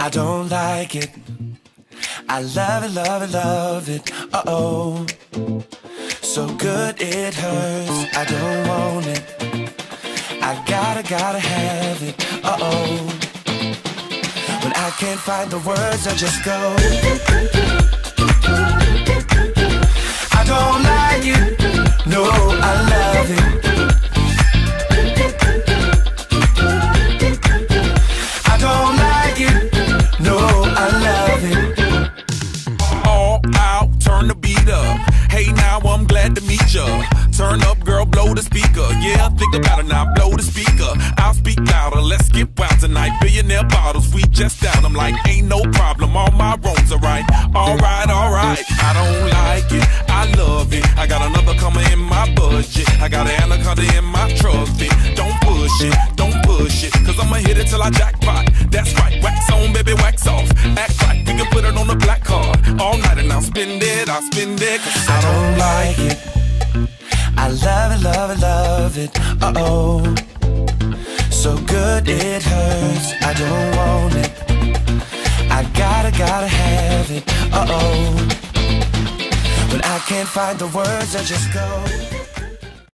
I don't like it. I love it, love it, love it. Uh-oh. So good it hurts. I don't want it. I gotta have it. Uh-oh. When I can't find the words, I just go. I don't like it. No, I love it. I don't like it. No, I love it. All out, turn the beat up. Hey, now I'm glad to meet ya. Turn up, girl, blow the speaker. Yeah, think about it now, blow the speaker. I'll speak louder, let's get wild tonight. Billionaire bottles, we just down. I'm like, ain't no problem, all my wrongs are right. Alright, alright, I don't like it, I love it. I got another coming in my budget. I got an anaconda in my trophy. Don't push it, cause I'ma hit it till I jackpot. That's right, wax on, baby, wax off. Act right, we can put it on the black card. All night and I'll spend it, cause I don't like it. I love it, love it, love it. Uh-oh. So good it hurts. I don't want it. I gotta have it. Uh-oh. When I can't find the words, I just go.